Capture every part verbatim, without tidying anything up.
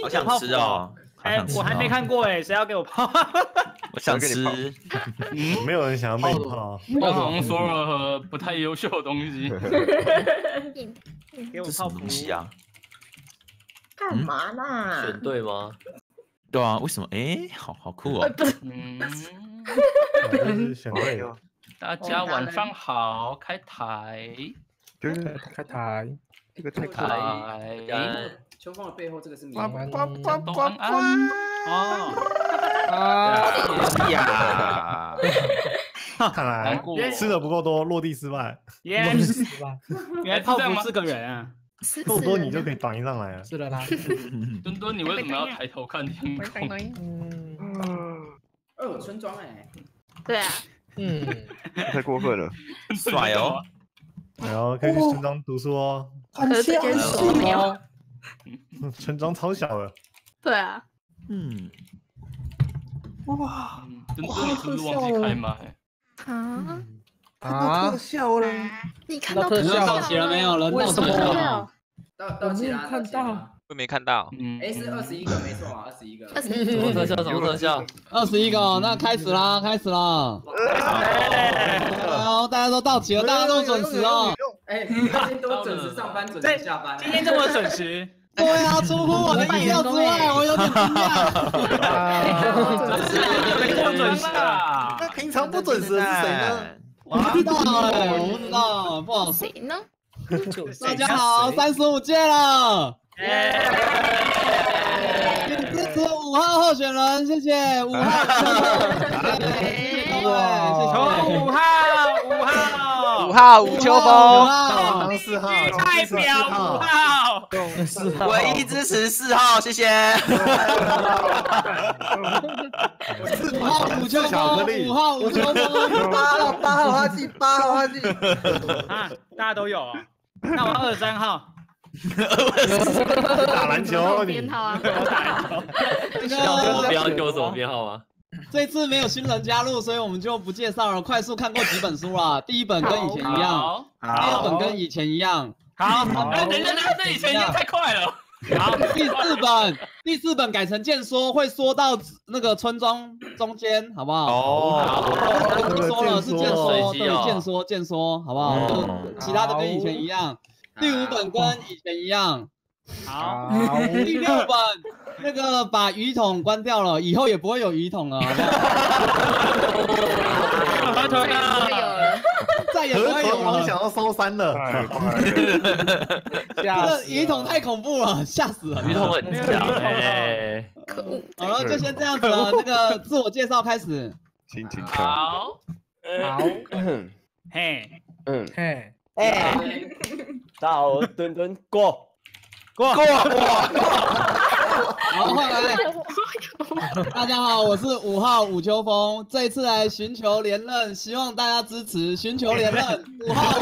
好想吃哦！ 哎，我还没看过哎，谁要给我泡？ 我想吃。 没有人想要被泡。 我好像说了不太优秀的东西。 给我泡东西啊？ 干嘛呢？ 选对吗？ 对啊，为什么？哎，好好酷哦！ 嗯， 就是选对了。 大家晚上好，开台， 就是开台， 这个太台。 秋风的背后，这个是谜。 东安安哦啊呀！ 看来吃的不够多，落地失败。 原来泡芙是个人啊！ 够多你就可以挡上来了。 是的啦。 墩墩，你为什么要抬头看天空？ 哦，村庄哎。 对啊。 嗯，太过分了。 帅哦！ 然后可以去村庄读书哦。 可是这间树没有。 村庄超小的。 对啊。 嗯。 哇！墩墩，你是不是忘记开麦？ 啊。 啊！特效了！ 你看到特效到齐了没有？人到齐了。 到到齐了， 看到。 我没看到。 嗯。哎，是二十一个，没错啊，二十一个。 二十一什么特效？什么特效？ 二十一个，那开始啦，开始啦！好，大家都到齐了，大家都准时哦。 哎，今天都准时上班，准时下班。 今天这么准时。 对啊，出乎我的意料之外，我有点惊讶。 没这么准时啊！ 那平常不准时的是谁呢？ 我不知道哎，我不知道，不好说。 谁呢？ 大家好，三十五届了。请支持五号候选人，谢谢五号。 哇，五号，五号， 五号吴秋风， 当四号， 代表五号， 唯一支持四号，谢谢。 五号吴秋风，五号吴秋风， 八号八号哈记，八号哈记。 啊，大家都有啊。那我二十三号。 打篮球， 编号啊！ 要我标给我什么编号吗？ 这次没有新人加入，所以我们就不介绍了。快速看过几本书啦，第一本跟以前一样，第二本跟以前一样。 好， 哎，等一下，等一下，这以前已经太快了。 好，第四本，第四本改成剑说，会说到那个村庄中间，好不好？ 哦， 不说了，是剑说，对，剑说，剑说，好不好？就其他的跟以前一样。第五本跟以前一样。 好， 第六本那个把鱼桶关掉了，以后也不会有鱼桶了，好不好？ 合同了， 再也不会有了。 想要收山了， 这个鱼桶太恐怖了，吓死了。 鱼桶很强哎。 可恶。 好了，就先这样子了。那个自我介绍开始。 请请好， 好， 嘿， 嗯， 嘿， 哎，大家好，我墩墩过过过过。 好，换来。大家好，我是五号武秋风，这一次来寻求连任，希望大家支持，寻求连任。五号，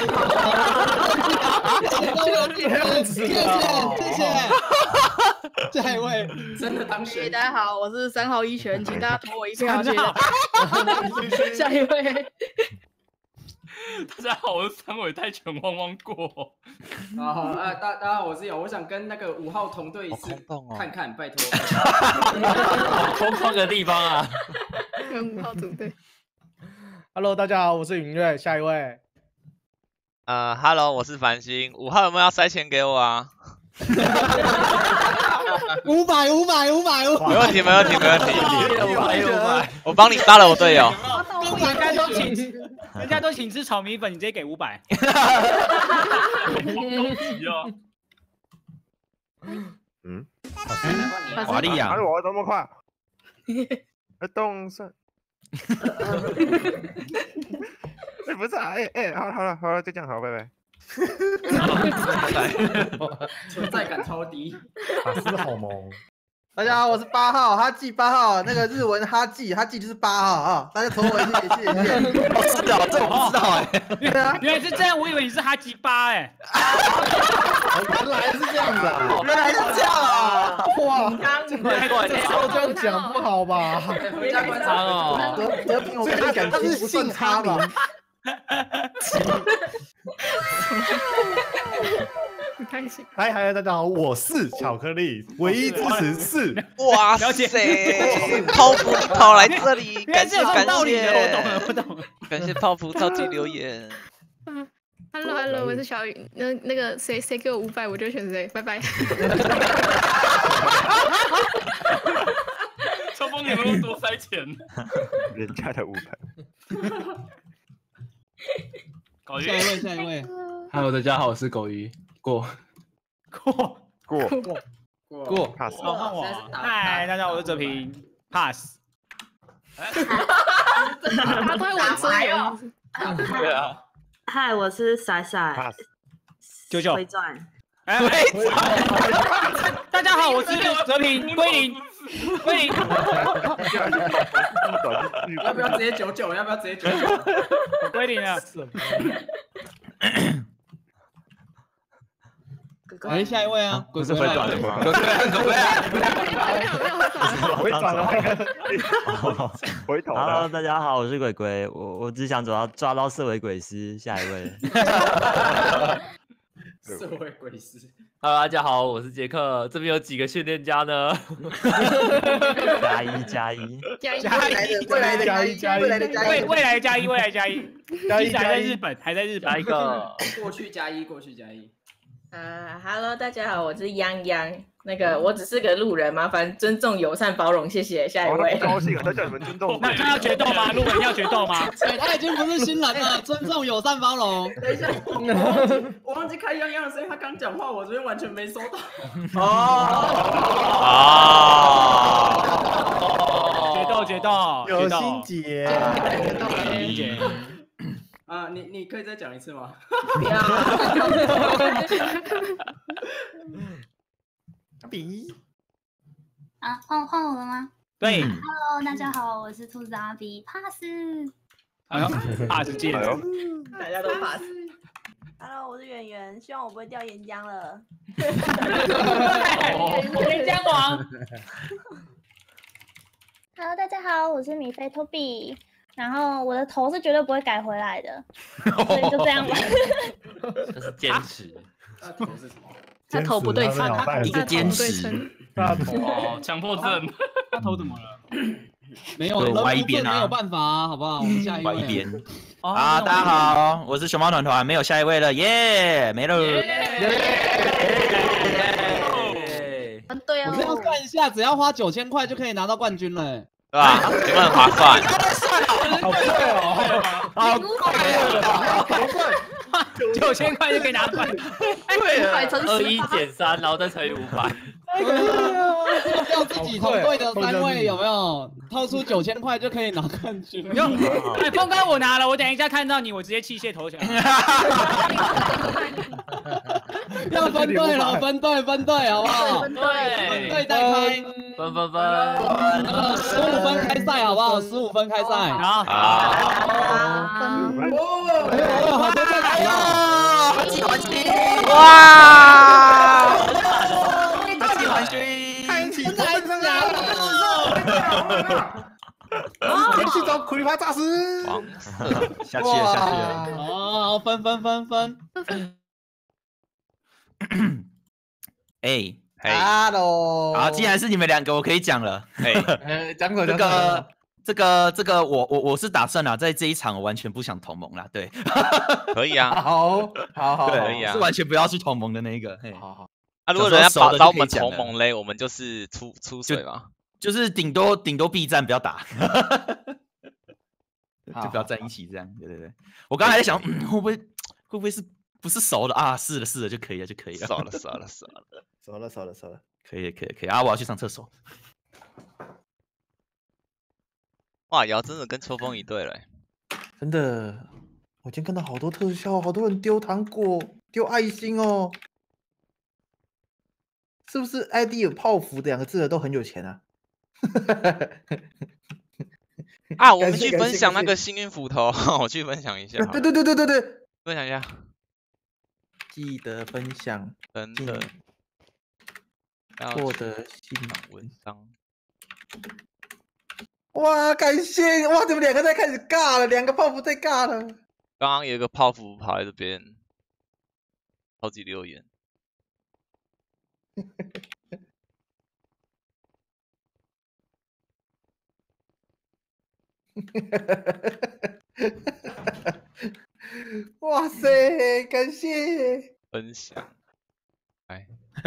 谢谢各位支持，谢谢谢谢。下一位， 真的当选。 大家好，我是三号一拳，请大家投我一票。下一位。 大家好，我是三尾泰拳汪汪过。 好好啊，大大家好，我是友，我想跟那个五号同队一次看看，拜托。 空旷的地方啊。 跟五号同队。 Hello， 大家好，我是云瑞，下一位。 呃 ，Hello， 我是繁星，五号有没有要塞钱给我啊？ 五百五百五百五百， 没问题没问题没问题，五百五百，我帮你杀了我队友。 人家都请，人家都请吃炒米粉，你直接给五百。 嗯， 华丽呀！ 哪有我这么快？动身。哎，不是啊，哎哎，好好了好了，就这样好，拜拜。 存在感超低， 法师好萌。 大家好，我是八号哈记八号，那个日文哈记哈记就是八号啊，大家投我一谢谢谢谢。 哦，是的，这我不知道哎。 对啊， 原来是这样，我以为你是哈基巴哎。 原来是这样子啊！ 原来是这样啊！哇， 这时候这样讲不好吧？ 回家观察哦。 得得凭我跟你讲，他是姓哈吧？ 很开心。 嗨嗨，大家好，我是巧克力，唯一支持是。 哇塞，泡芙你跑来这里，感谢感谢， 我懂了，我懂了。 感谢泡芙超级留言。 嗯 ，Hello Hello， 我是小雨。那那个谁谁给我五百，我就选谁，拜拜。 秋风，你们都多塞钱？ 人家的五百。 下一位，下一位。 Hello， 大家好，我是狗鱼，过过过过过 pass。 好，换我。嗨，大家好，我是哲平 ，pass。 他都会玩遮掩。 对啊。 嗨，我是闪闪。 九九。 回转。 哎，大家好，我是哲平，归零，归零。 要不要直接九九？要不要直接九九？ 归零了。 哎，下一位啊， 不是回转了吗？ 回转了， 回头了。 Hello， 大家好，我是鬼鬼，我我只想主要抓到色尾鬼师，下一位。 社会鬼师。 Hello， 大家好，我是杰克，这边有几个训练家呢？ 加一加一加一加一，未来的加一，未来的加一， 未来加一，未来加一，加一还在日本，还在日本。 下一个， 过去加一，过去加一。 啊 ，Hello， 大家好，我是泱泱。那个，我只是个路人，麻烦尊重、友善、包容，谢谢。下一位。 高兴啊，他叫你们尊重。 那他要决斗吗？路人要决斗吗？ 对，他已经不是新人了，尊重、友善、包容。 等一下，我忘记开泱泱的声音，他刚讲话，我这边完全没收到。 哦。决斗，决斗， 有心结， 有心结。 啊，你你可以再讲一次吗？ 不要。 比啊，换换我了吗？ 对。 Hello， 大家好，我是兔子阿比 ，pass。 哎呦 ，pass 进了， 大家都 pass。 Hello， 我是圆圆，希望我不会掉岩浆了。 岩浆王。 Hello， 大家好，我是米菲 Toby。然后我的头是绝对不会改回来的，所以就这样吧。 这是坚持。 他头是什么？ 他头不对称， 一个坚持。 他头哦，强迫症。 他头怎么了？ 没有， 歪一边啊， 没有办法啊，好不好？我们下一位。 歪一边。啊，大家好，我是熊猫团团，没有下一位了，耶，没了。 对啊。 我这样算一下，只要花九千块就可以拿到冠军了。 对吧？有没有很划算？ 好贵哦，好贵哦，好贵， 九千块就可以拿冠， 对， 二一减三，然后再乘以五百。 要自己团队的三位有没有掏出九千块就可以拿冠军？ 用，哎，风干我拿了，我等一下看到你，我直接弃械投降。 要分队了，分队分队，好不好？ 分队， 分队带开， 分分分， 呃，十五分开赛，好不好？十五分开赛， 好， 好， 哦，好多队来了， 哈基环军， 哇， 哈基环军， 看起太强了， 连续招苦力怕诈尸， 下去了，下去了， 哦，分分分分。 哎， 嘿， ，Hello， 好，既然是你们两个，我可以讲了。 嘿， 呃，讲什这个，这个，这个，我我我是打算啊，在这一场我完全不想同盟啦，对， 可以啊， 好，好好， 可以啊， 是完全不要去同盟的那个。嘿， 好好。 啊，如果人家找找我们同盟嘞，我们就是出出水嘛， 就是顶多顶多避战，不要打，就不要站一起这样。对对对，我刚才在想，嗯，会不会会不会是不是熟的啊？是的，是的，就可以了，就可以了。 熟了，熟了，熟了， 熟了，熟了，熟了， 可以，可以，可以啊！我要去上厕所。 哇，瑶真的跟秋风一队了， 真的，我今天看到好多特效，好多人丢糖果、丢爱心哦。是不是 I D 有泡芙两个字的都很有钱啊？ 啊，我们去分享那个幸运斧头，我去分享一下。 对对对对对对， 分享一下， 记得分享， 真的， 获得新文章。 哇，感谢哇！怎么两个在开始尬了？两个泡芙在尬了。 刚刚有一个泡芙跑在这边，超级留言。 哇塞，感谢分享。哎，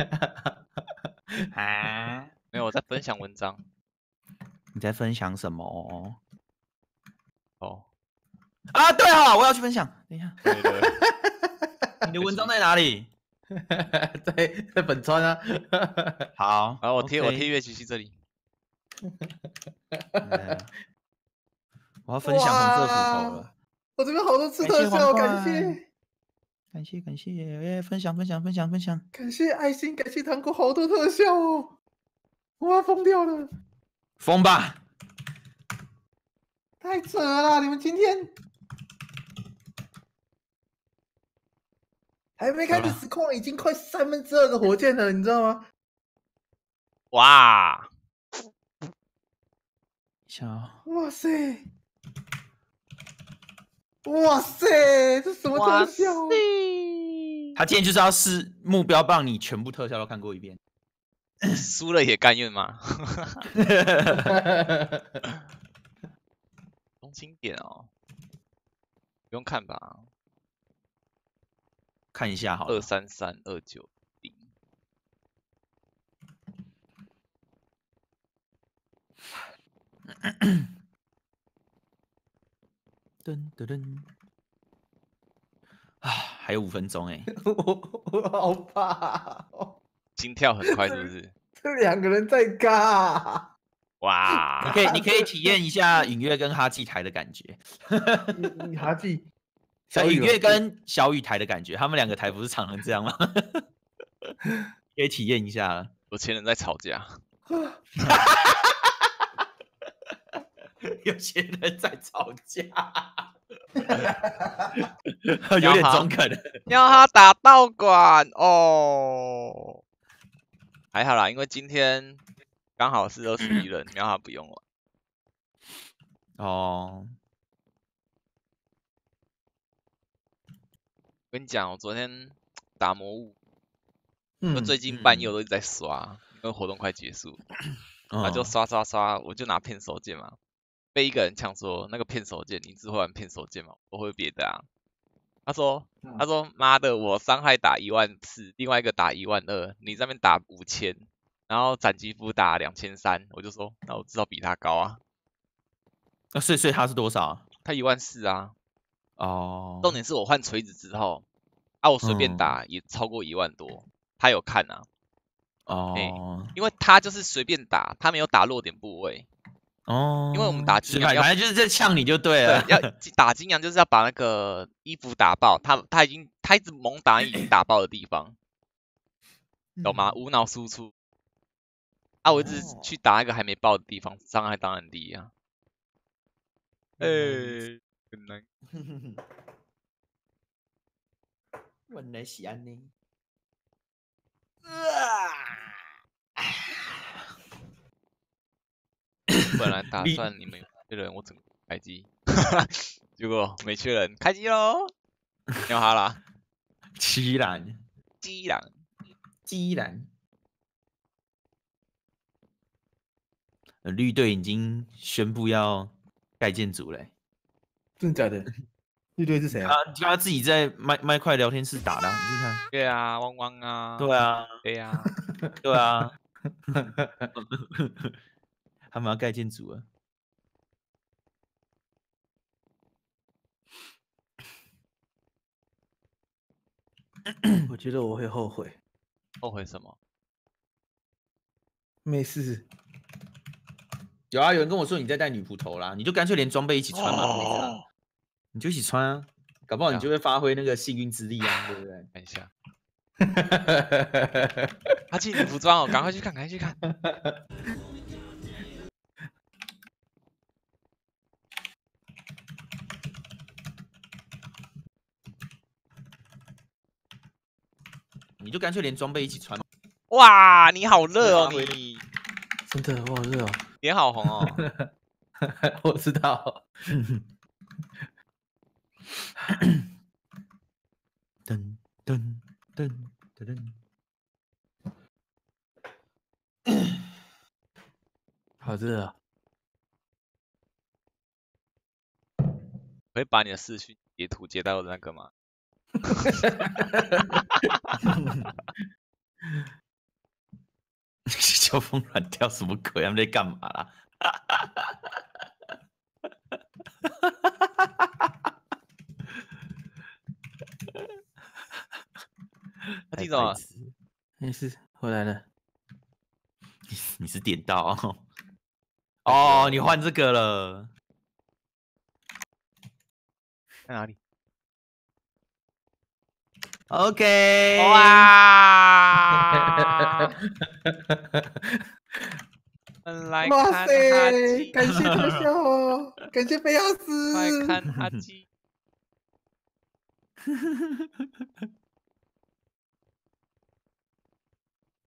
啊， 没有我在分享文章。 你在分享什么？ 哦， 啊，对啊，我要去分享。等一下， 对对你的文章在哪里？ 在在本川啊。 好， 好，我贴 OK 我贴月琪琪这里。 我要分享红色斧头了。 我这边好多次特效，感谢， 感谢感谢，耶！分享分享分享分享， 感谢爱心，感谢糖果，好多特效哦，我要疯掉了， 疯吧！ 太扯了，你们今天还没开始实况，已经快三分之二个火箭了，你知道吗？ 哇！ 笑， 哇塞！哇塞，这什么特效？ 他今天就是要试目标，让你全部特效都看过一遍。 输了也甘愿吗？中经典哦，不用看吧？ 看一下好了。 二三三二九零。 噔噔噔，啊，还有五分钟哎， 我我好怕、哦， 心跳很快是不是？ 这两个人在尬， 哇！ 你可以你可以体验一下尹月跟哈季台的感觉。 你你哈季， 小尹月跟小雨台的感觉，他们两个台不是常常这样吗？可以体验一下了。 有钱人在吵架。 有些人在吵架，有点中肯的。 要他打道馆哦，还好啦，因为今天刚好是二十一人，喵他不用玩。 哦， 跟你讲，我昨天打魔物， 嗯就最近半夜我都一直在刷，因为活动快结束，他就刷刷刷，我就拿片手剑嘛。被一个人呛说那个片手剑，你只会玩片手剑吗？我会别的啊。他说，他说妈的，我伤害打一万四，另外一个打一万二，你这边打五千，然后斩击服打两千三，我就说，那我至少比他高啊。 那所以所以他是多少？ 他一万四啊。 哦。 重点是我换锤子之后，啊我随便打也超过一万多，他有看啊。 哦、 欸。因为他就是随便打，他没有打弱点部位。 哦， 因为我们打金阳， 反正就是在呛你就对了。 对，要打金阳就是要把那个衣服打爆，他他已经他一直猛打已经打爆的地方，懂吗？无脑输出。啊，我一直去打那个还没爆的地方，伤害当然低啊。哎、欸，很难。 原来是安尼。 本来打算你们确认我整个开机，结果没确认，开机喽！你好哈啦， 凄然， 凄然， 凄然。绿队已经宣布要盖建筑嘞、欸， 真的假的？绿队是谁啊？ 他他自己在麦麦块聊天室打的、啊，你看。 对啊，汪汪啊。 对啊， 对啊， 对啊。他们要盖建筑了。 我觉得我会后悔。 后悔什么？ 没事。 有啊，有人跟我说你在带女仆头啦，你就干脆连装备一起穿嘛， 哦、 你就一起穿啊，搞不好你就会发挥那个幸运之力啊，对不对？ 看一下。他进女服装哦，赶快去看，赶快去看。 你就干脆连装备一起穿。 哇，你好热哦你！ 真的，我好热哦， 脸好红哦。 我知道。 噔噔噔噔噔，好热啊！ 可以把你的视讯截图截到那个吗？ 秋风软跳什么鬼？他们在干嘛啦？ 他记走了， 没事，回来了。 你你是点到哦？哦，你换这个了。 在哪里 ？OK。 哇！来哇看塞！感谢特效哦，感谢贝亚斯。 快看哈基。